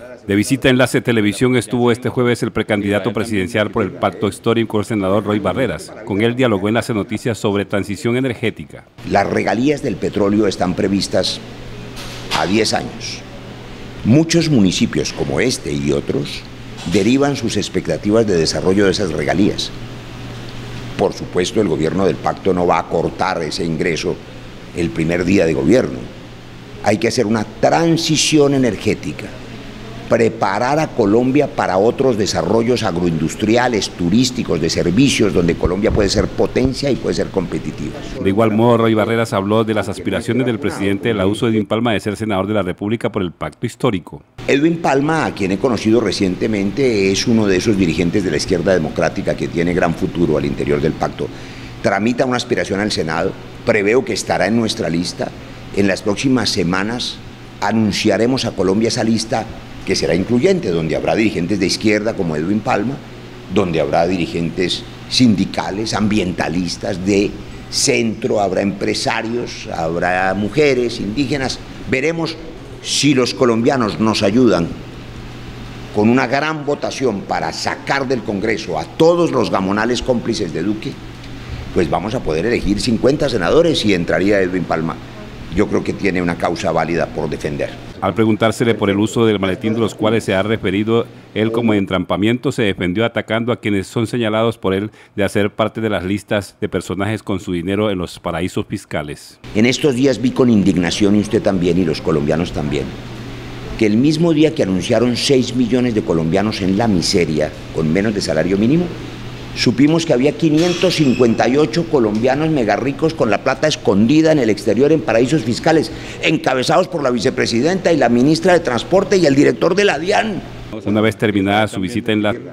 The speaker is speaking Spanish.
De visita a Enlace Televisión estuvo este jueves el precandidato presidencial por el Pacto Histórico, el senador Roy Barreras. Con él dialogó Enlace Noticias sobre transición energética. Las regalías del petróleo están previstas a 10 años. Muchos municipios como este y otros derivan sus expectativas de desarrollo de esas regalías. Por supuesto, el gobierno del pacto no va a cortar ese ingreso el primer día de gobierno. Hay que hacer una transición energética, preparar a Colombia para otros desarrollos agroindustriales, turísticos, de servicios, donde Colombia puede ser potencia y puede ser competitiva. De igual modo, Roy Barreras habló de las aspiraciones del presidente de la USO, Edwin Palma, de ser senador de la República por el Pacto Histórico. Edwin Palma, a quien he conocido recientemente, es uno de esos dirigentes de la izquierda democrática que tiene gran futuro al interior del pacto. Tramita una aspiración al Senado, preveo que estará en nuestra lista. En las próximas semanas anunciaremos a Colombia esa lista que será incluyente, donde habrá dirigentes de izquierda como Edwin Palma, donde habrá dirigentes sindicales, ambientalistas, de centro, habrá empresarios, habrá mujeres, indígenas. Veremos si los colombianos nos ayudan con una gran votación para sacar del Congreso a todos los gamonales cómplices de Duque, pues vamos a poder elegir 50 senadores y entraría Edwin Palma. Yo creo que tiene una causa válida por defender. Al preguntársele por el uso del maletín, de los cuales se ha referido él como entrampamiento, se defendió atacando a quienes son señalados por él de hacer parte de las listas de personajes con su dinero en los paraísos fiscales. En estos días vi con indignación, y usted también, y los colombianos también, que el mismo día que anunciaron 6 millones de colombianos en la miseria, con menos de salario mínimo, supimos que había 558 colombianos megarricos con la plata escondida en el exterior en paraísos fiscales, encabezados por la vicepresidenta y la ministra de Transporte y el director de la DIAN. Una vez terminada su visita en la